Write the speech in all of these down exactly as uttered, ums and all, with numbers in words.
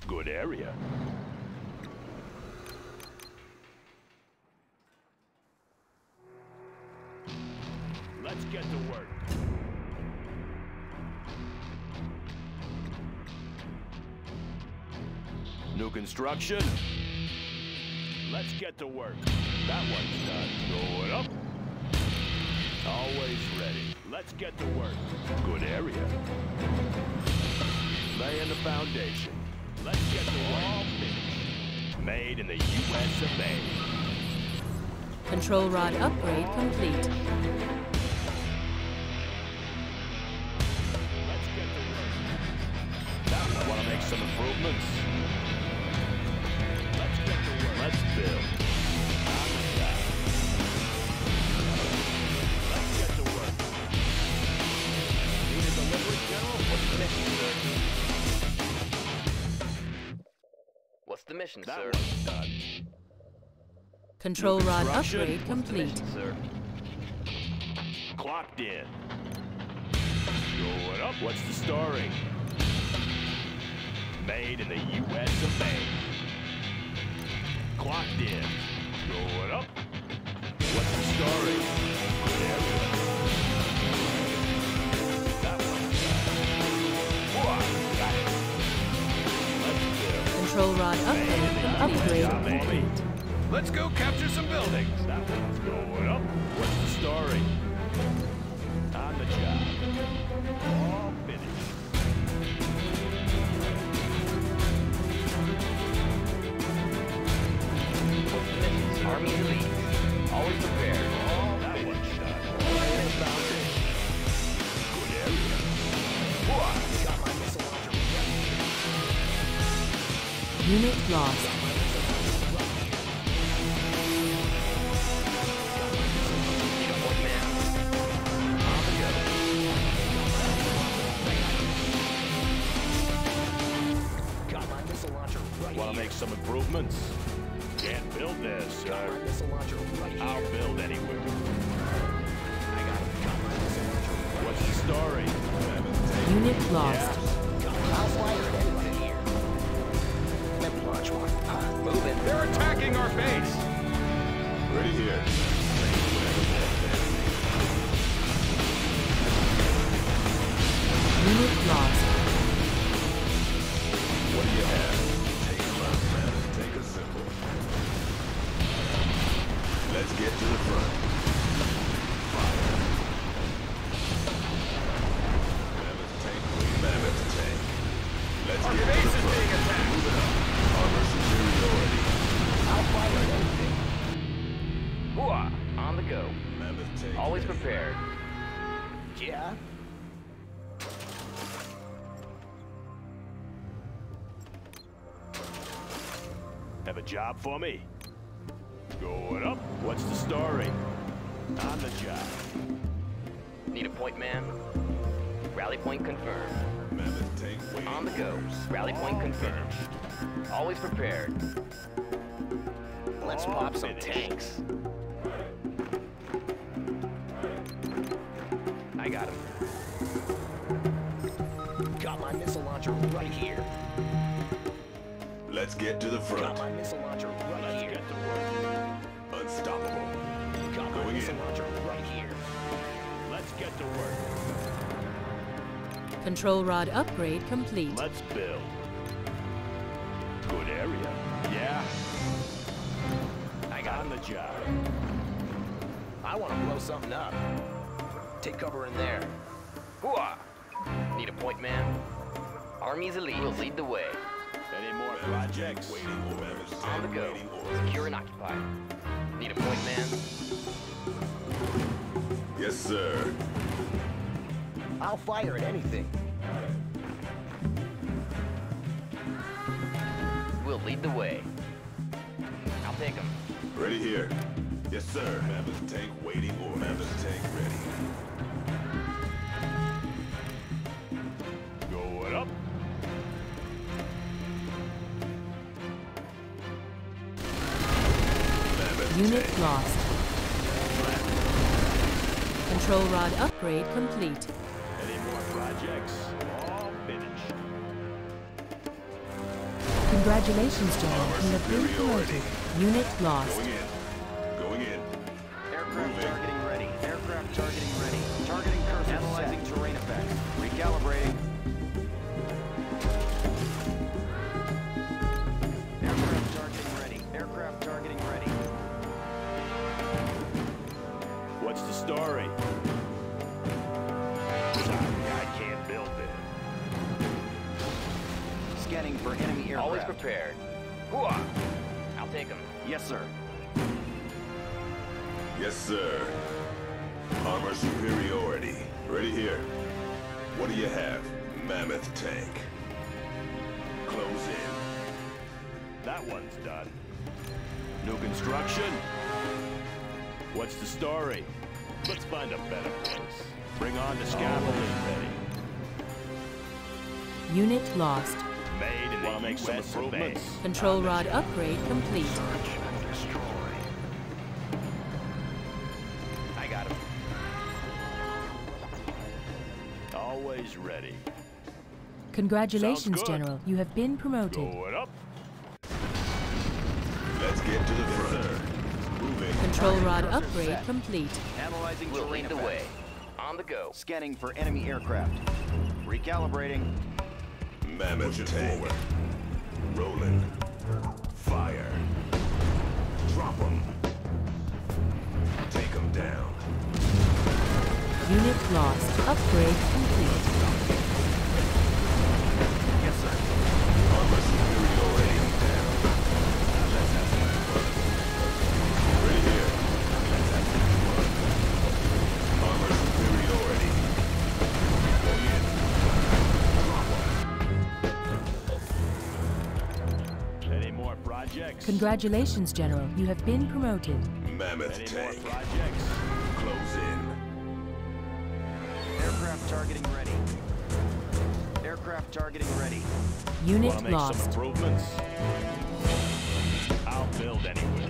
Good area. Let's get to work. New construction. Let's get to work. That one's done. Going up. Always ready. Let's get to work. Good area. Laying the foundation. Let's get to work. All finished. Made in the U S of A. Control rod upgrade complete. Let's get to work. Now I want to make some improvements. Let's get to work. Let's build. On the job. Let's get to work. Need a delivery, General? What's the mission, sir? What's the mission, That sir? one's done. Control rod Construction. upgrade What's the complete. mission, sir? Clocked in. Going up. What's the story? Made in the U S of A. Clocked in. Going up. What's the story? Good area. That one's done. Whoa, got it. Let's build. Control rod upgrade upgrade complete. Let's go capture some buildings. That one's going up. What's the story? On the job. All finished. What's the mission, sir? Army elite. Always prepared. All that one's done. Laying the foundation. Good area. Whoa, got my missile launcher. Unit lost. Need a point man. On the go. Got my missile launcher right Want to here. make some improvements? Can't build this, Got sir. my missile launcher right here. I'll build anywhere. I got it. Got my missile launcher right What's the story? Unit lost. Yeah. here. Got my I'll fire it right here. Let me launch one. Huh, Moving. They're attacking our base. Ready here. Unit lost. What do you have? Take a left, man. Take a simple. Let's get to the front. Fire. Mammoth tank, wing Mammoth tank. Let's Our get to base the is front. being attacked. Move it up. Armor superiority. I'll fire it anything. Hooah! On the go. Mammoth tank. Always ready. prepared. Yeah. Have a job for me? Going up. What's the story? On the job. Need a point man. Rally point confirmed. Mammoth tank waiting. On the go. orders. Rally point confirmed. Always prepared. Let's All pop some finished. tanks. I got him. Got my missile launcher right here. Let's get to the Got front. my missile launcher right Let's here. get to work. Unstoppable. Got my Going missile in. launcher right here. Let's get to work. Control rod upgrade complete. Let's build. Good area. Yeah. I got On him. the job. I want to blow something up. Take cover in there. Hooah! Need a point man. Army's elite will lead the way. Any more Mammoth projects? tank waiting orders. Mammoth On tank the go. waiting orders. Secure and occupied. Need a point man. Yes, sir. I'll fire at anything. We'll lead the way. I'll take him. Ready here. Yes, sir. Mammoth tank waiting orders. Mammoth tank ready. Going up. Mammoth Unit tank. lost. Control rod upgrade complete. Any more projects? All finished. Congratulations, General. You have been promoted. Unit lost. Going in. Going in. Aircraft Moving. targeting ready. Aircraft targeting ready. Targeting cursor analyzing terrain effects. Recalibrating. Aircraft targeting ready. Aircraft targeting ready. What's the story? Sorry, I can't build it. Scanning for enemy aircraft. Always prepared. Hooah! I'll take them. Yes, sir. Yes, sir. Armor superiority. Ready here. What do you have? Mammoth tank. Close in. That one's done. New construction? What's the story? Let's find a better place. Bring on the scaffolding ready. Unit lost. Made in the Wanna make U some S improvements? of A. Control rod upgrade complete. I got him. Always ready. Congratulations, Sounds good. General. You have been promoted. Going up. Let's get to the front. Sir. Moving. Control rod Cursor upgrade set. complete. Analyzing We'll terrain lead the effects. way. On the go. Scanning for enemy aircraft. Recalibrating. Mammoth tank. Forward. Rolling. Fire. Drop them. Take them down. Unit lost. Upgrade complete. Yes, sir. Armor superiority down. Let's have some fun. Ready here. Let's have some fun. Armor superiority. Going in. Drop 'em. Any more projects? Congratulations, General. You have been promoted. Mammoth Any tank. more projects? Close in. Aircraft targeting ready. Aircraft targeting ready. Unit Wanna make some lost. improvements? I'll build anyway.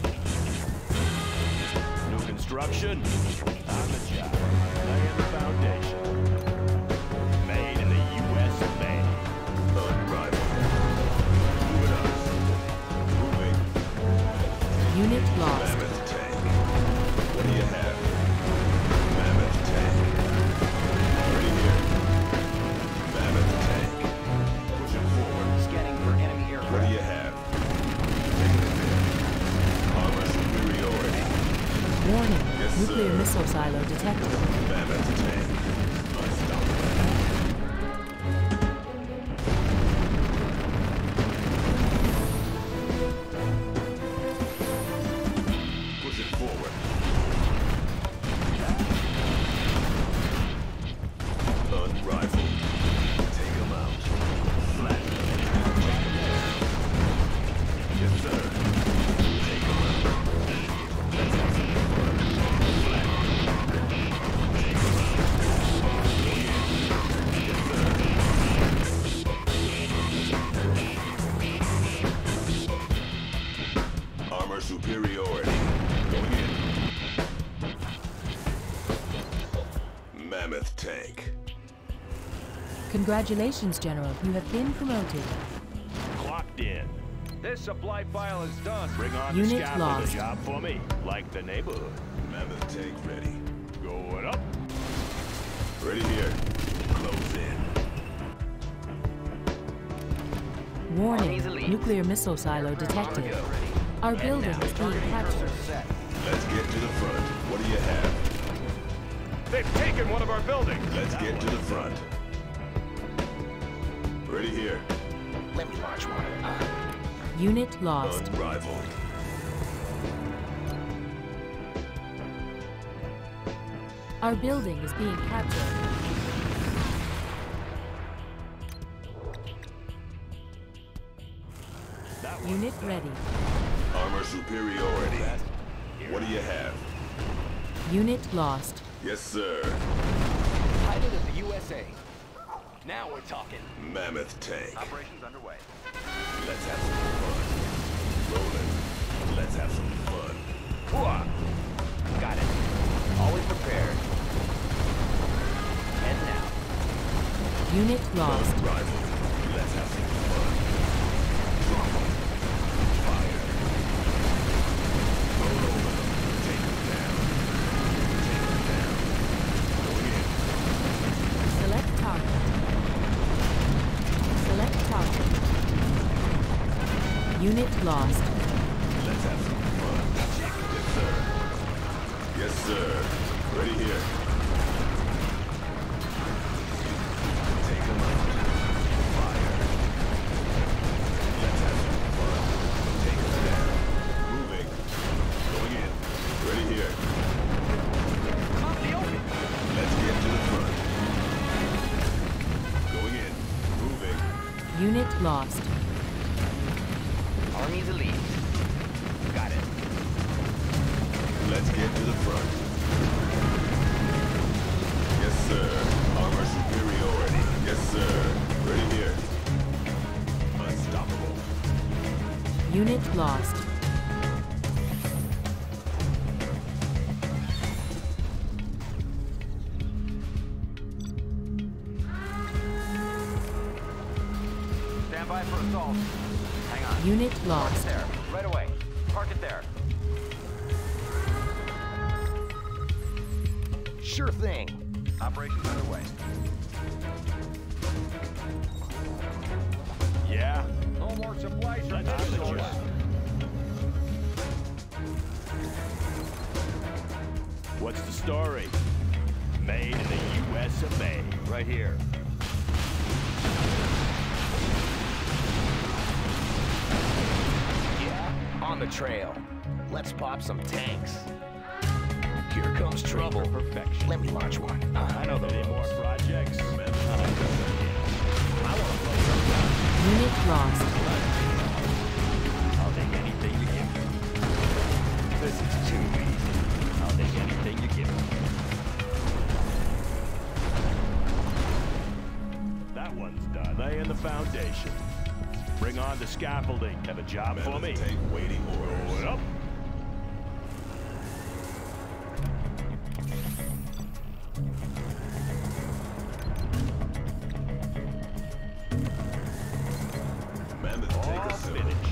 New construction? On the job. Laying the foundation. Made in the U S of A. Unrivaled. Do it us. Moving. Unit lost. Mammoth tank. What do you have? Mammoth tank. Ready here. Mammoth tank. Pushing forward. Scanning for enemy What do aircraft. you have? Taking it there. Armor superiority. Warning. Yes, Nuclear sir. missile silo detected. Mammoth tank. Unstoppable. Pushing forward. Unrivaled. Take 'em out. Flat. Yes, sir. Take 'em out. Let's have some fun. Flat. Take 'em out. Yes, sir. Armor superiority. Going in. Mammoth tank. Congratulations, General. You have been promoted. Clocked in. This supply file is done. Bring on Unit the scaffolding lost. job for me. Like the neighborhood. Mammoth tank ready. Going up. Ready here. Close in. Warning. Army's elite. Nuclear missile silo detected. On the go. Our And building now. is being Targeting captured. cursor set. Let's get to the front. What do you have? They've taken one of our buildings. Let's get to the front. Ready here. Let me launch one. Uh, Unit lost. Unrivaled. Our building is being captured. That one. Unit ready. Armor superiority. What do you have? Unit lost. Yes, sir. pilot of the U S A. Now we're talking. Mammoth tank. Operations underway. Let's have some fun. Rolling. Let's have some fun. Hooah! Got it. Always prepared. And now. Unit lost. Unrivaled. Let's have some fun. lost. Let's have some fun. Yes, sir. Yes, sir. Ready here. Take them out. Fire. Let's have some fun. Take them down. Moving. Going in. Ready here. Out the open. Let's get to the front. Going in. Moving. Unit lost. Army's elite. Got it. Let's get to the front. Yes, sir. Armor superiority. Yes, sir. Ready here. Unstoppable. Unit lost. Stand by for assault. Hang on. Unit Park it lost. there. Right away. Park it there. Sure thing. Operations underway. Yeah? No more supplies from Let's this do the source. job. What's the story? Made in the U S of A. Right here. Yeah, on the trail. Let's pop some tanks. Here comes trouble. Perfection. Let me launch one. I know there any more projects. I want to blow something up. Unit lost. I'll take anything you give me. This is too easy. I'll take anything you give me. That one's done. Laying the foundation. Bring on the scaffolding. Have a job for me. Take waiting orders. Roll it up. Mammoth, take All a seat. finished.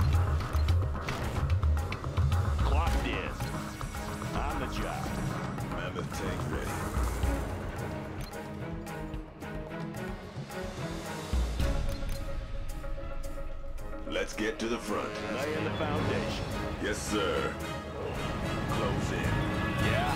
Clocked in. On the job. Mammoth tank ready. Let's get to the front. Laying the foundation. Yes, sir. Close in. Yeah.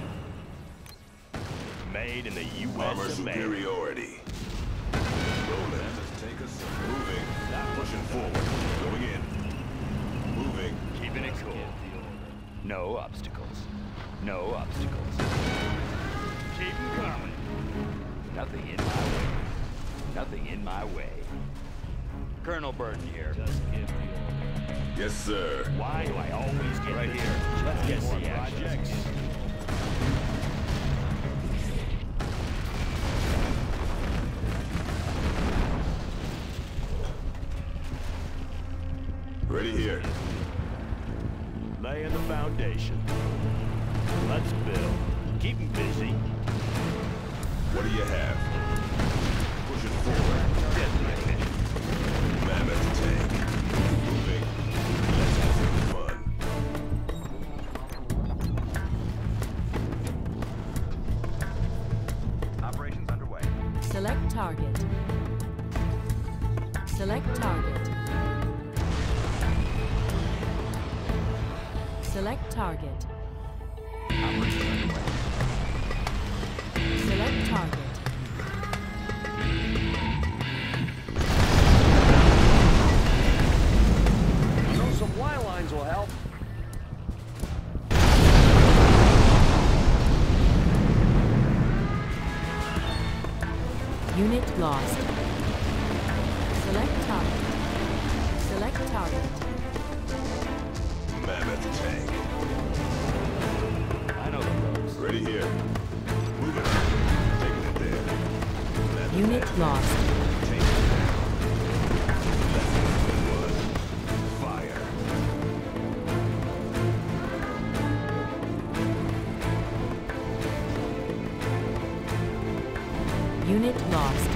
Made in the U Armor S of A. superiority. Rolling. Take us moving. Pushing forward. Going in. Moving. Keeping it cool. No obstacles. No obstacles. Keep 'em coming. Nothing in my way. Nothing in my way. Colonel Burton here. Just give me Yes, sir. Why do I always get Right this? here. Let's get More the projects. Ready here. Laying the foundation. Let's build. Keep 'em busy. What do you have? Pushing forward. Mammoth tank. Moving. Let's have some fun. Operations underway. Select target. Select target. Select target. Operations underway. Select target. So supply lines will help. Unit lost. Select target. Select target. Mammoth tank. I know the ropes. Ready here. Moving up. Taking it there. Mammoth Unit tank. lost. Take it down. Let's have some fun. Fire. Unit lost.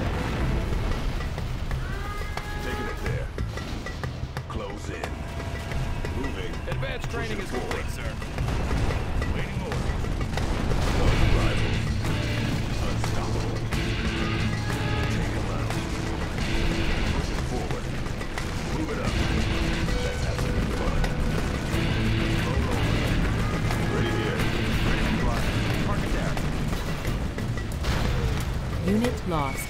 Taking it there. Close in. Moving. Advanced training is Pushing complete, forward. sir. Waiting orders. No rivals. Unstoppable. Take 'em out. Pushing forward. Move it up. Let's have Unit lost.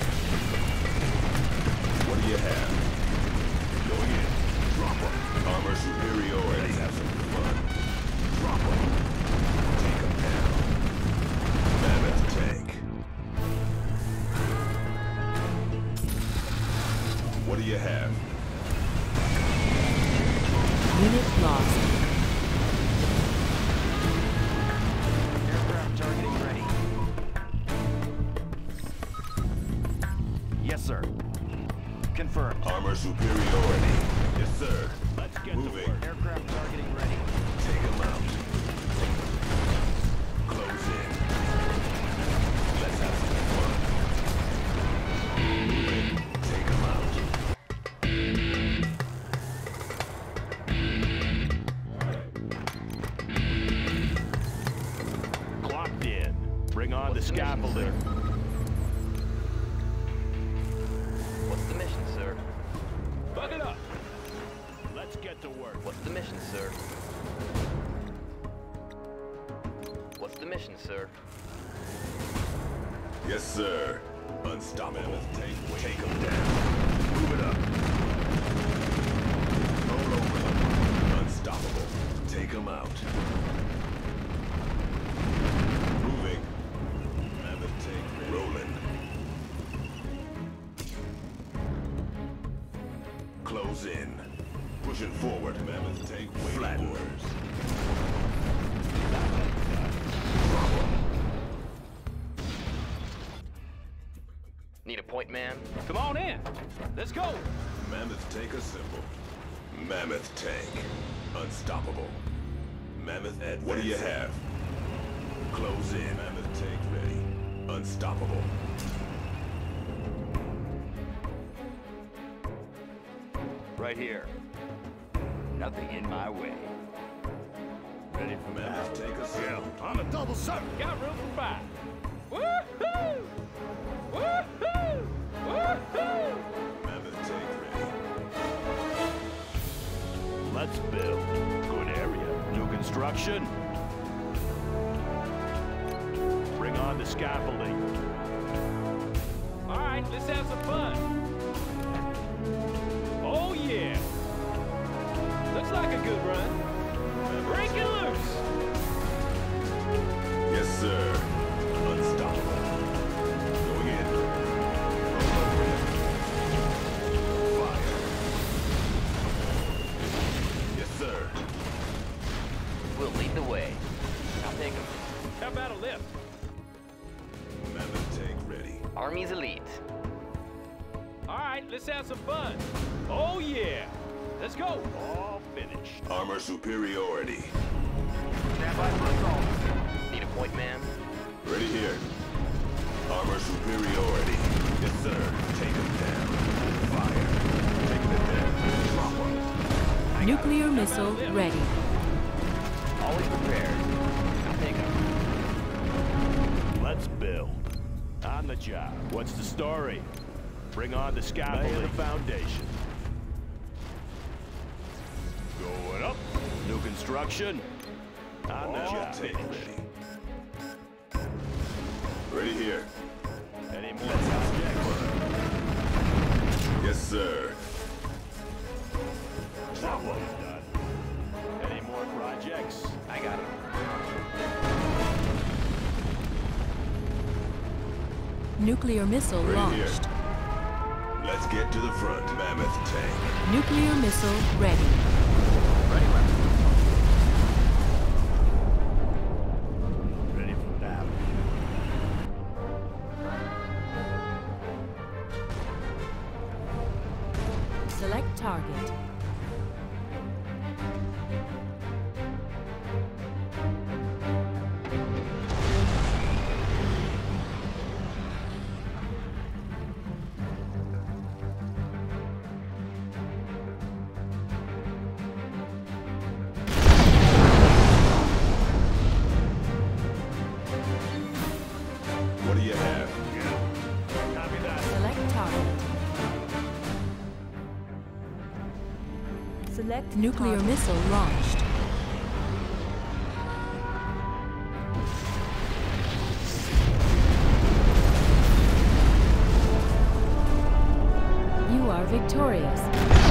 What do you have? Going in. Drop them. Armor superiority. Let's have some fun. Drop them. Take them down. Mammoth tank. What do you have? Unit lost. Aircraft targeting ready. Yes, sir. Confirmed. Armor superiority. Yes, sir. Let's get Moving. to work. Aircraft targeting ready. Take them out. Close in. Let's have some fun. Moving. Take them out. Clocked in. Bring on the scaffolding. What's the mission, sir? Bug it up. Let's get to work. What's the mission, sir? What's the mission, sir? Yes, sir. Unstoppable. Take, take them down. Move it up. Roll over them. Unstoppable. Take them out. Moving. Mammoth tank ready. Rolling. Close in. Pushing forward. Mammoth tank waiting. Flatteners. Drop 'em. Need a point man? Come on in. Let's go. Mammoth tank assembled. Mammoth tank. Unstoppable. Mammoth advancing. What do you have? Close in. Mammoth tank ready. Unstoppable. Right here. Nothing in my way. Ready for Mammoth tank assembled. On a double circle. Got room for five. Woohoo! Woohoo! Woohoo! Mammoth tank ready. Let's build. Good area. New construction. Bring on the scaffolding. All right, let's have some fun. Oh, yeah. Looks like a good run. Break it loose. Yes, sir. Unstoppable. Going in. Roll over them. Fire. Yes, sir. We'll lead the way. I'll take him. How about a lift? Mammoth tank ready. Army's elite. All right, let's have some fun. Oh, yeah. Let's go. All finished. Armor superiority. Stand by for assault. Need a point man? Ready here. Armor superiority. Yes, sir. Take them down. Fire. Taking it down. Drop 'em. Nuclear missile ready. Always prepared. I'll take him. Let's build. On the job. What's the story? Bring on the scaffolding. Lay the foundation. Going up. New construction. On the All job. tank ready. Ready here. Any more projects? Yes, sir. That one's done. Any more projects? I got him. Nuclear missile Right here. launched. Let's get to the front. Mammoth tank. Nuclear missile ready. Ready, weapon. Ready for battle. Select target. What do you have? Copy that. Select target. Select nuclear missile launched. victorious.